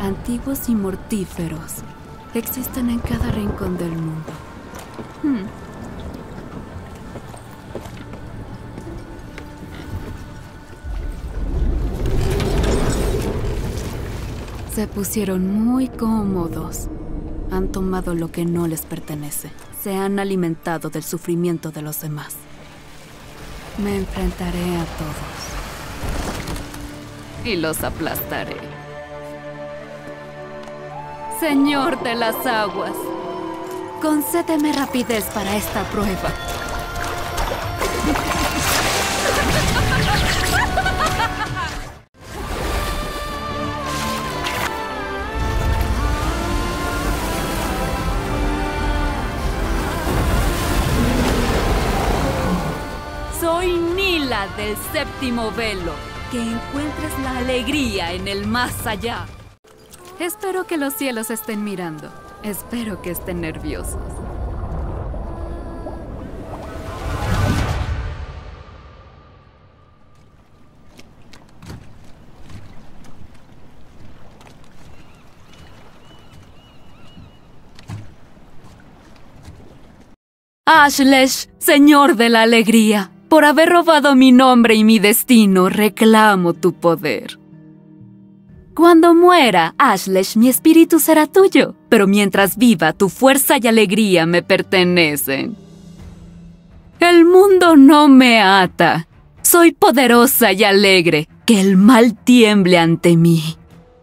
antiguos y mortíferos, existen en cada rincón del mundo. Se pusieron muy cómodos. Han tomado lo que no les pertenece. Se han alimentado del sufrimiento de los demás. Me enfrentaré a todos. Y los aplastaré. Señor de las aguas, concédeme rapidez para esta prueba. Soy Nila del séptimo velo. Que encuentres la alegría en el más allá. Espero que los cielos estén mirando. Espero que estén nerviosos. Ashlesh, señor de la alegría. Por haber robado mi nombre y mi destino, reclamo tu poder. Cuando muera, Ashlesh, mi espíritu será tuyo, pero mientras viva, tu fuerza y alegría me pertenecen. El mundo no me ata. Soy poderosa y alegre, que el mal tiemble ante mí.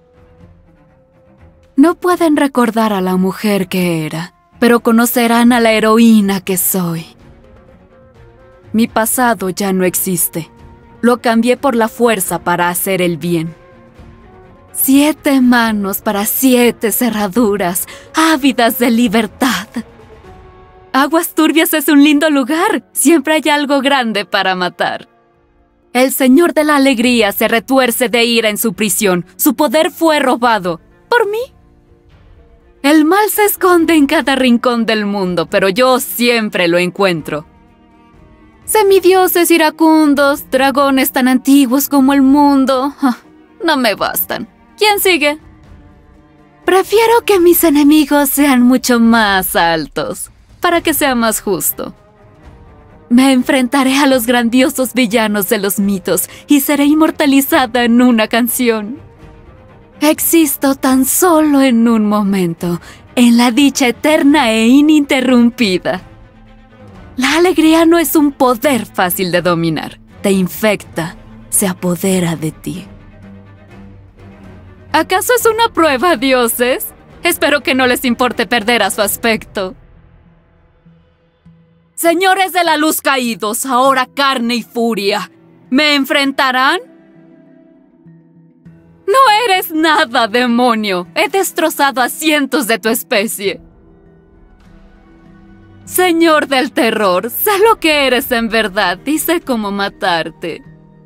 No pueden recordar a la mujer que era, pero conocerán a la heroína que soy. Mi pasado ya no existe. Lo cambié por la fuerza para hacer el bien. 7 manos para 7 cerraduras, ávidas de libertad. Aguas Turbias es un lindo lugar. Siempre hay algo grande para matar. El Señor de la Alegría se retuerce de ira en su prisión. Su poder fue robado. ¿Por mí? El mal se esconde en cada rincón del mundo, pero yo siempre lo encuentro. Semidioses iracundos, dragones tan antiguos como el mundo. No me bastan. ¿Quién sigue? Prefiero que mis enemigos sean mucho más altos, para que sea más justo. Me enfrentaré a los grandiosos villanos de los mitos y seré inmortalizada en una canción. Existo tan solo en un momento, en la dicha eterna e ininterrumpida. La alegría no es un poder fácil de dominar. Te infecta, se apodera de ti. ¿Acaso es una prueba, dioses? Espero que no les importe perder a su aspecto. Señores de la luz caídos, ahora carne y furia, ¿me enfrentarán? No eres nada, demonio. He destrozado a cientos de tu especie. Señor del terror, sé lo que eres en verdad y sé cómo matarte.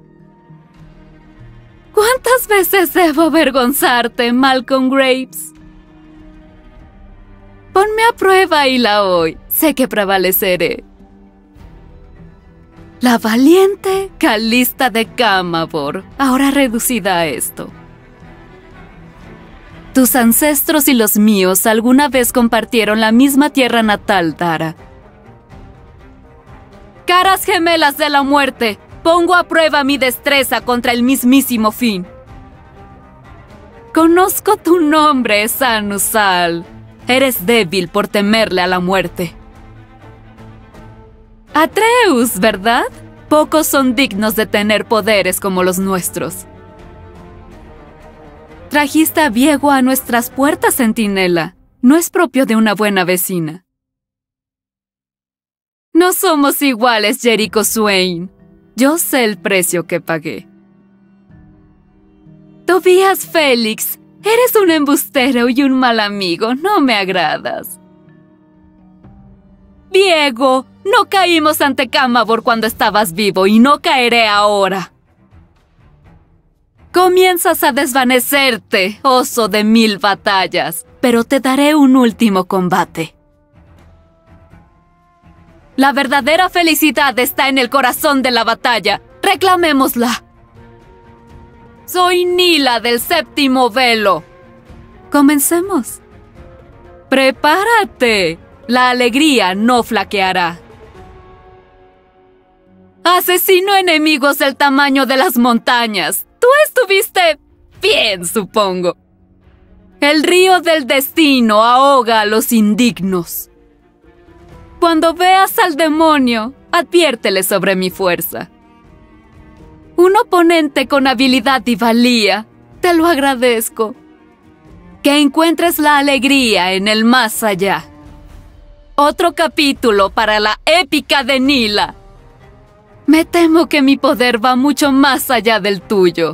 ¿Cuántas veces debo avergonzarte, Malcolm Graves? Ponme a prueba, Hila, hoy. Sé que prevaleceré. La valiente Calista de Camavor, ahora reducida a esto. Tus ancestros y los míos alguna vez compartieron la misma tierra natal, Dara. Caras gemelas de la muerte, pongo a prueba mi destreza contra el mismísimo fin. Conozco tu nombre, Sanusal. Eres débil por temerle a la muerte. Atreus, ¿verdad? Pocos son dignos de tener poderes como los nuestros. Trajiste a Viego a nuestras puertas, centinela. No es propio de una buena vecina. No somos iguales, Jericho Swain. Yo sé el precio que pagué. Tobías Félix, eres un embustero y un mal amigo. No me agradas. Viego, no caímos ante Camavor cuando estabas vivo y no caeré ahora. Comienzas a desvanecerte, oso de 1000 batallas, pero te daré un último combate. La verdadera felicidad está en el corazón de la batalla. Reclamémosla. Soy Nila del séptimo velo. Comencemos. ¡Prepárate! La alegría no flaqueará. Asesino enemigos del tamaño de las montañas. Tú estuviste bien, supongo. El río del destino ahoga a los indignos. Cuando veas al demonio, adviértele sobre mi fuerza. Un oponente con habilidad y valía, te lo agradezco. Que encuentres la alegría en el más allá. Otro capítulo para la épica de Nila. Me temo que mi poder va mucho más allá del tuyo.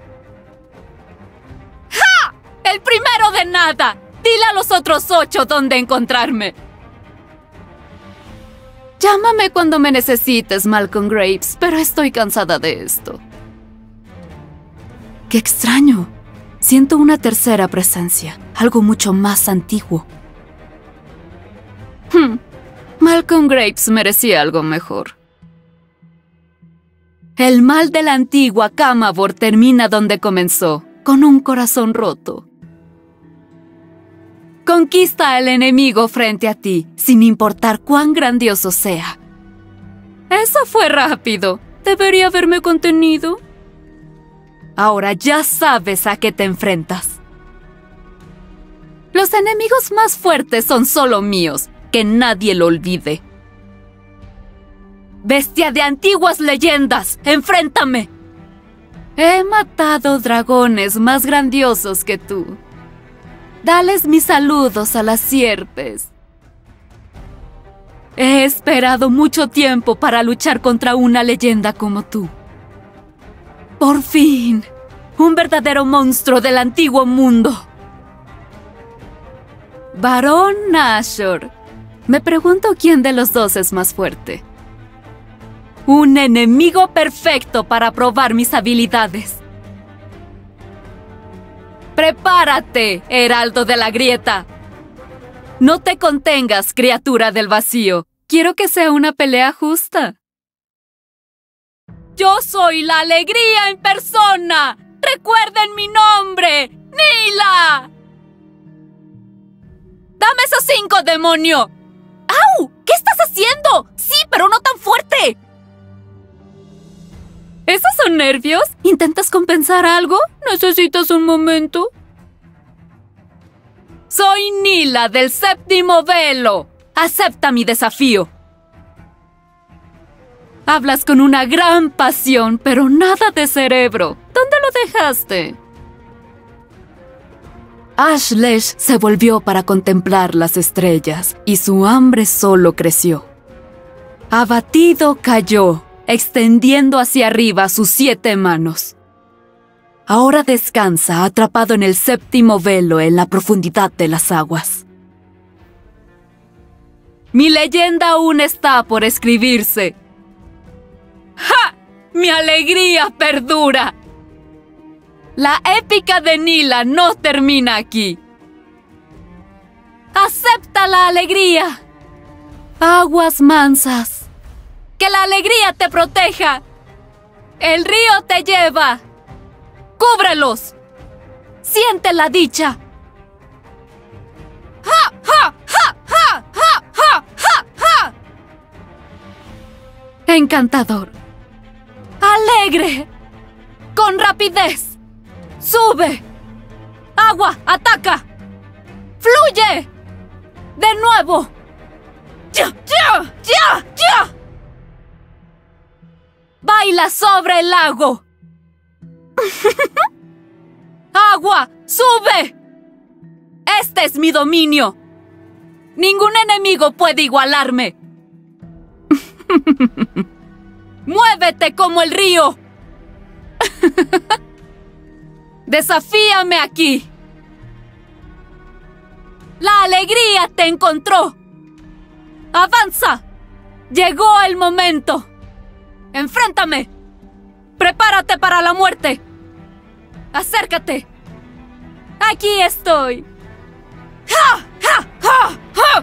¡Ja! ¡El primero de nada! Dile a los otros 8 dónde encontrarme. Llámame cuando me necesites, Malcolm Graves, pero estoy cansada de esto. ¡Qué extraño! Siento una tercera presencia, algo mucho más antiguo. Malcolm Graves merecía algo mejor. El mal de la antigua Camavor termina donde comenzó, con un corazón roto. Conquista al enemigo frente a ti, sin importar cuán grandioso sea. Eso fue rápido. ¿Debería haberme contenido? Ahora ya sabes a qué te enfrentas. Los enemigos más fuertes son solo míos, que nadie lo olvide. ¡Bestia de antiguas leyendas! ¡Enfréntame! He matado dragones más grandiosos que tú. Dales mis saludos a las sierpes. He esperado mucho tiempo para luchar contra una leyenda como tú. Por fin, un verdadero monstruo del antiguo mundo. Barón Nashor. Me pregunto quién de los dos es más fuerte. Un enemigo perfecto para probar mis habilidades. ¡Prepárate, heraldo de la grieta! No te contengas, criatura del vacío. Quiero que sea una pelea justa. ¡Yo soy la alegría en persona! ¡Recuerden mi nombre! ¡Nila! ¡Dame esos 5, demonio! ¡Au! ¿Qué estás haciendo? ¡Sí, pero no tan fuerte! ¿Esos son nervios? ¿Intentas compensar algo? ¿Necesitas un momento? Soy Nila del séptimo velo. Acepta mi desafío. Hablas con una gran pasión, pero nada de cerebro. ¿Dónde lo dejaste? Ashlesh se volvió para contemplar las estrellas, y su hambre solo creció. Abatido cayó, extendiendo hacia arriba sus 7 manos. Ahora descansa atrapado en el séptimo velo en la profundidad de las aguas. Mi leyenda aún está por escribirse. ¡Ja! ¡Mi alegría perdura! La épica de Nila no termina aquí. ¡Acepta la alegría! Aguas mansas. ¡Que la alegría te proteja! ¡El río te lleva! ¡Cúbrelos! ¡Siente la dicha! ¡Ja, ja, ja, ja, ja, ja, ja, ja! Encantador. Alegre. Con rapidez. Sube. Agua, ataca. Fluye. De nuevo. ¡Ya, ya, ya, ya! Baila sobre el lago. ¡Agua! ¡Sube! ¡Este es mi dominio! ¡Ningún enemigo puede igualarme! ¡Muévete como el río! ¡Desafíame aquí! ¡La alegría te encontró! ¡Avanza! ¡Llegó el momento! ¡Enfréntame! ¡Prepárate para la muerte! ¡Acércate! ¡Aquí estoy! ¡Ja! ¡Ja! ¡Ja! ¡Ja!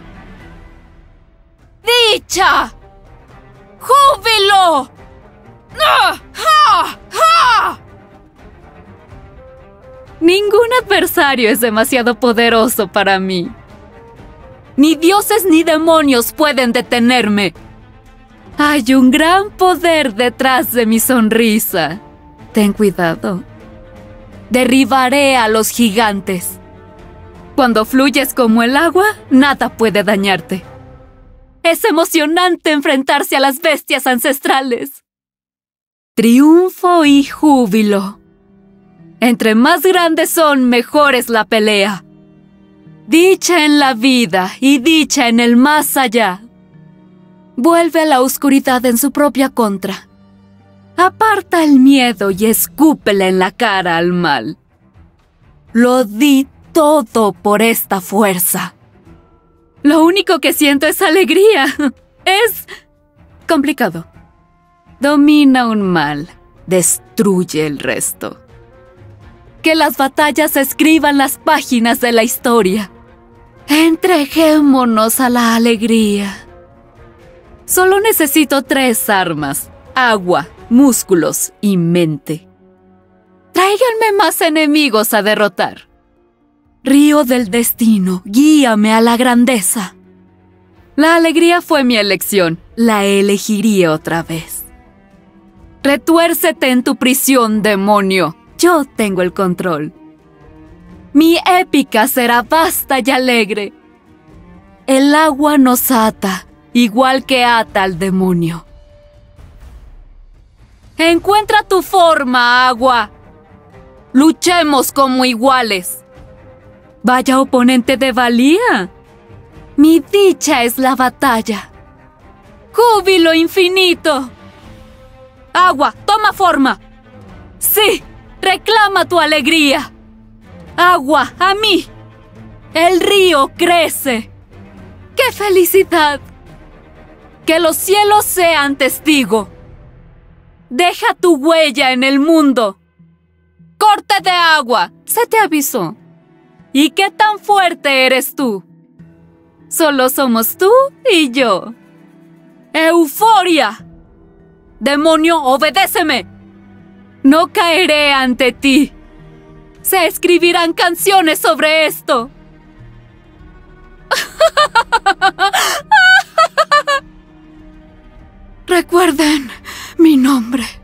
¡Dicha! ¡Júbilo! ¡Ja! ¡Ja! ¡Ja! Ningún adversario es demasiado poderoso para mí. Ni dioses ni demonios pueden detenerme. Hay un gran poder detrás de mi sonrisa. Ten cuidado. Derribaré a los gigantes. Cuando fluyes como el agua, nada puede dañarte. Es emocionante enfrentarse a las bestias ancestrales. Triunfo y júbilo. Entre más grandes son, mejor es la pelea. Dicha en la vida y dicha en el más allá. Vuelve a la oscuridad en su propia contra. Aparta el miedo y escúpele en la cara al mal. Lo di todo por esta fuerza. Lo único que siento es alegría. Es complicado. Domina un mal, destruye el resto. Que las batallas escriban las páginas de la historia. Entreguémonos a la alegría. Solo necesito 3 armas: agua, músculos y mente. Tráiganme más enemigos a derrotar. Río del destino, guíame a la grandeza. La alegría fue mi elección, la elegiría otra vez. Retuércete en tu prisión, demonio. Yo tengo el control. Mi épica será vasta y alegre. El agua nos ata, igual que ata al demonio. Encuentra tu forma, agua. Luchemos como iguales. Vaya oponente de valía. Mi dicha es la batalla. ¡Júbilo infinito! Agua, toma forma. Sí, reclama tu alegría. Agua, a mí. El río crece. ¡Qué felicidad! Que los cielos sean testigo. Deja tu huella en el mundo. ¡Corte de agua! Se te avisó. ¿Y qué tan fuerte eres tú? Solo somos tú y yo. ¡Euforia! ¡Demonio, obedéceme! No caeré ante ti. Se escribirán canciones sobre esto. Recuerden mi nombre.